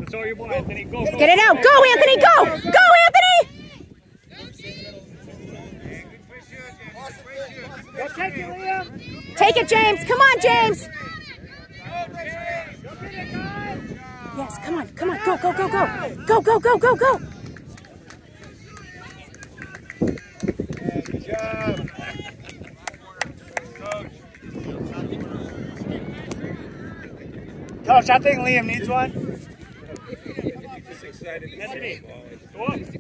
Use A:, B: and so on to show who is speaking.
A: It's all your boy, Anthony. Go.
B: Get it out. Go, Anthony. Go. Go, Anthony.
A: Go take it, Liam.
B: Take it, James. Come on, James. Yes, come on. Come on. Go, go, go, go. Go, go, go, go, go.
A: Good job. Coach, I think Liam needs one. He's just excited. Anthony, go up.